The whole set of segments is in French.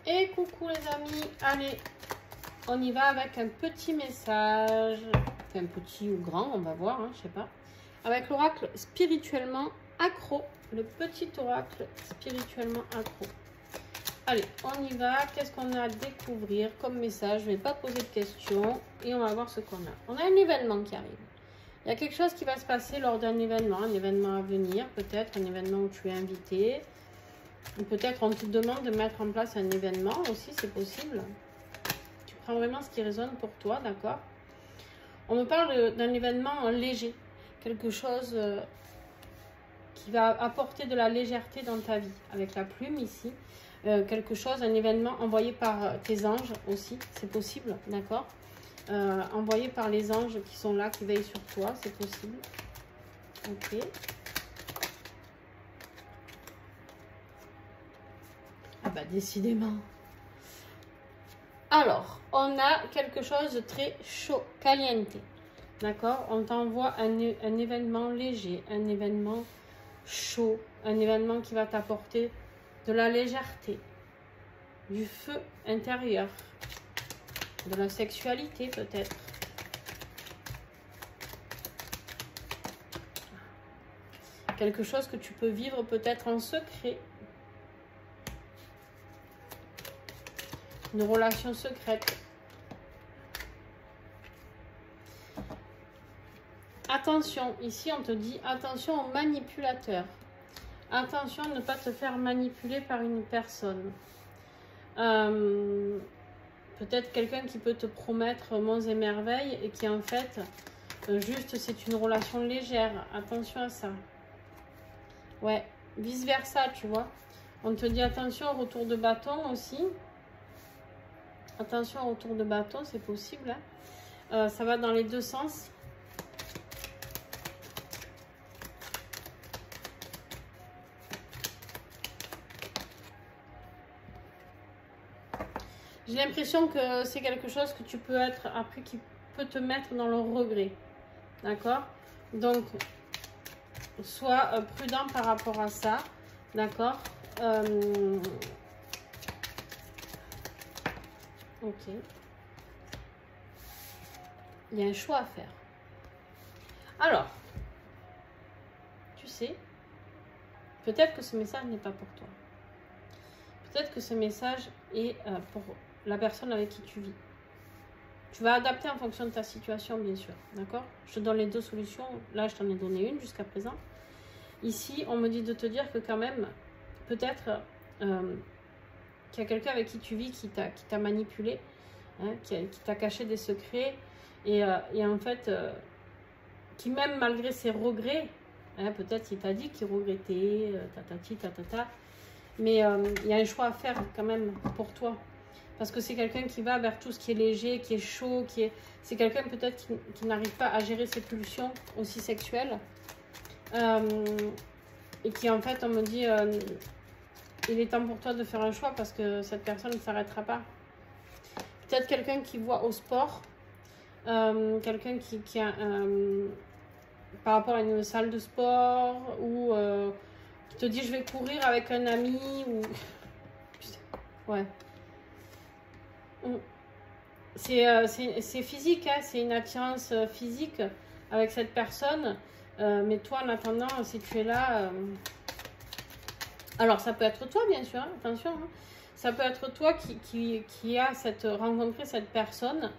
Et coucou les amis, allez, on y va avec un petit message, enfin petit ou grand, on va voir, hein, je sais pas. Avec l'oracle spirituellement accro, le petit oracle spirituellement accro. Allez, on y va, qu'est-ce qu'on a à découvrir comme message? Je ne vais pas poser de questions et on va voir ce qu'on a. On a un événement qui arrive. Il y a quelque chose qui va se passer lors d'un événement, un événement à venir, peut-être un événement où tu es invité. Ou peut-être on te demande de mettre en place un événement aussi, c'est possible. Tu prends vraiment ce qui résonne pour toi, d'accord? On me parle d'un événement léger, quelque chose qui va apporter de la légèreté dans ta vie, avec la plume ici. Quelque chose, un événement envoyé par tes anges aussi, c'est possible, d'accord? Envoyé par les anges qui sont là, qui veillent sur toi, c'est possible. Ok. Ah bah décidément. Alors, on a quelque chose de très chaud, caliente. D'accord? On t'envoie un événement léger, un événement chaud, un événement qui va t'apporter de la légèreté, du feu intérieur, de la sexualité peut-être. Quelque chose que tu peux vivre peut-être en secret. Une relation secrète. Attention, ici on te dit attention aux manipulateurs. Attention à ne pas te faire manipuler par une personne. Peut-être quelqu'un qui peut te promettre monts et merveilles et qui en fait, juste c'est une relation légère. Attention à ça. Ouais, vice versa, tu vois. On te dit attention au retour de bâton aussi. Attention au retour de bâton, c'est possible. Hein. Ça va dans les deux sens. J'ai l'impression que c'est quelque chose que tu peux être après qui peut te mettre dans le regret. D'accord? Donc, sois prudent par rapport à ça. D'accord? Ok. Il y a un choix à faire. Alors, tu sais, peut-être que ce message n'est pas pour toi. Peut-être que ce message est pour la personne avec qui tu vis. Tu vas adapter en fonction de ta situation, bien sûr. D'accord? Je te donne les deux solutions. Là, je t'en ai donné une jusqu'à présent. Ici, on me dit de te dire que quand même, peut-être qu'il y a quelqu'un avec qui tu vis qui t'a manipulé, hein, qui t'a caché des secrets. Et en fait, qui même malgré ses regrets, hein, peut-être il t'a dit qu'il regrettait, tatati, tatata. Mais il y a un choix à faire quand même pour toi. Parce que c'est quelqu'un qui va vers tout ce qui est léger, qui est chaud, c'est quelqu'un peut-être qui n'arrive pas à gérer ses pulsions aussi sexuelles. Et qui en fait, on me dit, il est temps pour toi de faire un choix parce que cette personne ne s'arrêtera pas. Peut-être quelqu'un qui voit au sport, quelqu'un qui a par rapport à une salle de sport ou qui te dit je vais courir avec un ami ou ouais. C'est physique, hein, c'est une attirance physique avec cette personne. Mais toi, en attendant, si tu es là... Alors, ça peut être toi, bien sûr, hein, attention. Hein. Ça peut être toi qui a rencontré cette personne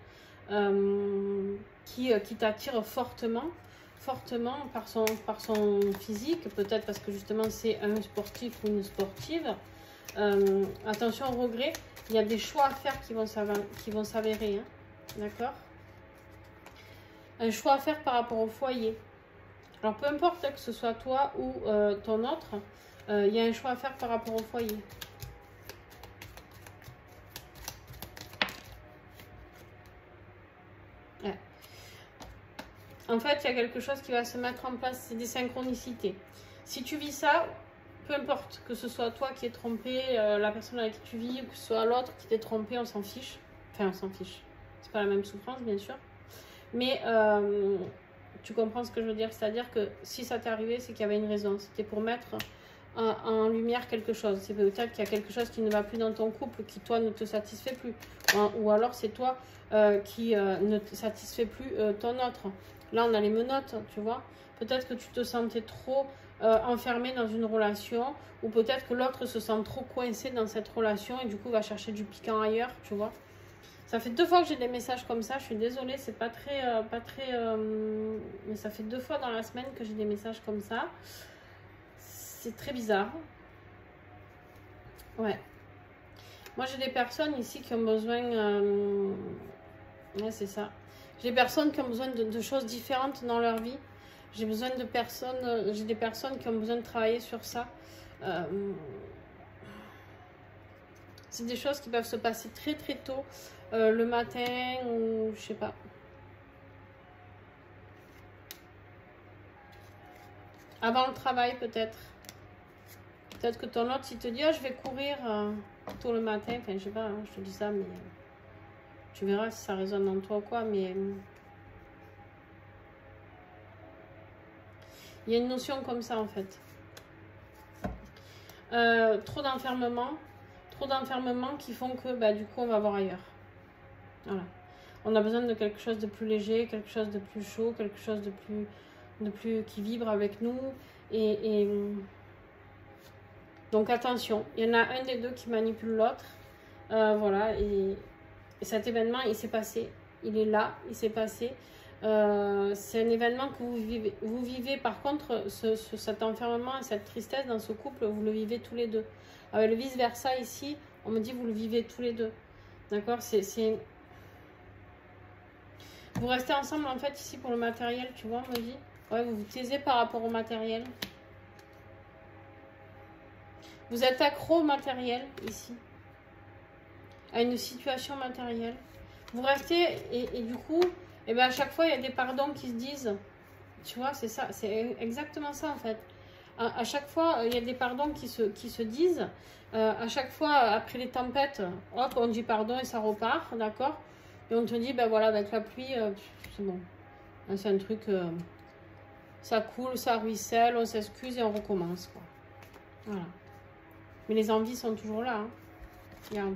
qui t'attire fortement par son physique. Peut-être parce que justement, c'est un sportif ou une sportive. Attention au regret. Il y a des choix à faire qui vont s'avérer. Hein, d'accord? Un choix à faire par rapport au foyer. Alors, peu importe que ce soit toi ou ton autre, il y a un choix à faire par rapport au foyer. Ouais. En fait, il y a quelque chose qui va se mettre en place, c'est des synchronicités. Si tu vis ça, peu importe que ce soit toi qui es trompé, la personne avec qui tu vis, ou que ce soit l'autre qui t'est trompé, on s'en fiche. Enfin, on s'en fiche. C'est pas la même souffrance, bien sûr. Mais... tu comprends ce que je veux dire, c'est-à-dire que si ça t'est arrivé, c'est qu'il y avait une raison. C'était pour mettre en lumière quelque chose. C'est peut-être qu'il y a quelque chose qui ne va plus dans ton couple, qui toi ne te satisfait plus. Ou alors c'est toi qui ne te satisfait plus ton autre. Là on a les menottes, tu vois. Peut-être que tu te sentais trop enfermé dans une relation, ou peut-être que l'autre se sent trop coincé dans cette relation et du coup va chercher du piquant ailleurs, tu vois. Ça fait 2 fois que j'ai des messages comme ça, je suis désolée, c'est pas très, mais ça fait 2 fois dans la semaine que j'ai des messages comme ça. C'est très bizarre. Ouais. Moi j'ai des personnes ici qui ont besoin, ouais c'est ça. J'ai des personnes qui ont besoin de choses différentes dans leur vie. J'ai besoin de personnes, j'ai des personnes qui ont besoin de travailler sur ça. C'est des choses qui peuvent se passer très très tôt, le matin ou je sais pas. Avant le travail peut-être. Peut-être que ton autre, il te dit, oh, je vais courir tôt le matin. Enfin, je sais pas, hein, je te dis ça, mais tu verras si ça résonne en toi ou quoi. Mais il y a une notion comme ça en fait. Trop d'enfermement qui font que bah, du coup on va voir ailleurs. Voilà. On a besoin de quelque chose de plus léger, quelque chose de plus chaud, quelque chose de plus qui vibre avec nous. Et donc attention, il y en a un des deux qui manipule l'autre. Voilà, et cet événement il s'est passé. Il est là, il s'est passé. C'est un événement que vous vivez. Par contre, cet enfermement et cette tristesse dans ce couple, vous le vivez tous les deux. Avec le vice-versa ici, on me dit vous le vivez tous les deux. D'accord? Vous restez ensemble en fait ici pour le matériel, tu vois, on me dit. Ouais, vous vous taisez par rapport au matériel. Vous êtes accro au matériel ici. À une situation matérielle. Vous restez et du coup... Et bien à chaque fois, il y a des pardons qui se disent. Tu vois, c'est ça, c'est exactement ça en fait. À chaque fois, il y a des pardons qui se disent. À chaque fois, après les tempêtes, hop, on dit pardon et ça repart, d'accord? Et on te dit, ben voilà, avec la pluie, c'est bon. C'est un truc, ça coule, ça ruisselle, on s'excuse et on recommence, quoi. Voilà. Mais les envies sont toujours là. Hein. Regarde.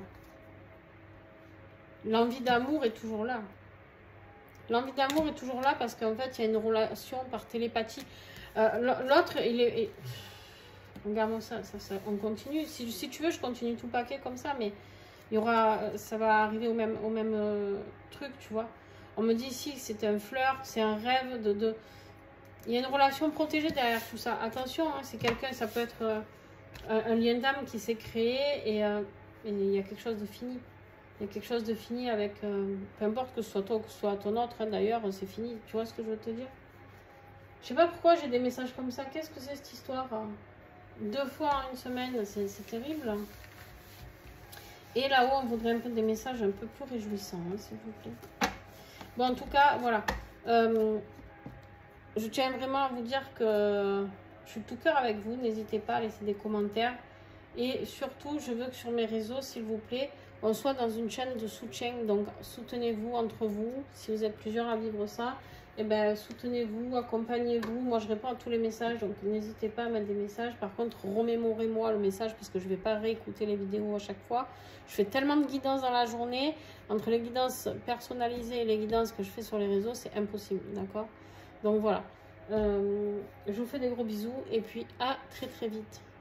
L'envie d'amour est toujours là. L'envie d'amour est toujours là parce qu'en fait, il y a une relation par télépathie. L'autre, il est... Regarde-moi ça, on continue. Si tu veux, je continue tout le paquet comme ça, mais il y aura, ça va arriver au même truc, tu vois. On me dit ici que c'est un flirt, c'est un rêve Il y a une relation protégée derrière tout ça. Attention, hein, c'est quelqu'un, ça peut être un lien d'âme qui s'est créé et il y a quelque chose de fini. Il y a quelque chose de fini avec... peu importe que ce soit toi ou que ce soit ton autre, hein, d'ailleurs, c'est fini. Tu vois ce que je veux te dire? Je sais pas pourquoi j'ai des messages comme ça. Qu'est-ce que c'est cette histoire? 2 fois en une semaine, c'est terrible. Et là-haut, on voudrait un peu des messages un peu plus réjouissants, hein, s'il vous plaît. Bon, en tout cas, voilà. Je tiens vraiment à vous dire que je suis tout cœur avec vous. N'hésitez pas à laisser des commentaires. Et surtout, je veux que sur mes réseaux, s'il vous plaît, on soit dans une chaîne de soutien. Donc, soutenez-vous entre vous. Si vous êtes plusieurs à vivre ça, eh ben, soutenez-vous, accompagnez-vous. Moi, je réponds à tous les messages, donc n'hésitez pas à mettre des messages. Par contre, remémorez-moi le message parce que je ne vais pas réécouter les vidéos à chaque fois. Je fais tellement de guidances dans la journée. Entre les guidances personnalisées et les guidances que je fais sur les réseaux, c'est impossible, d'accord? Donc, voilà. Je vous fais des gros bisous et puis à très très vite.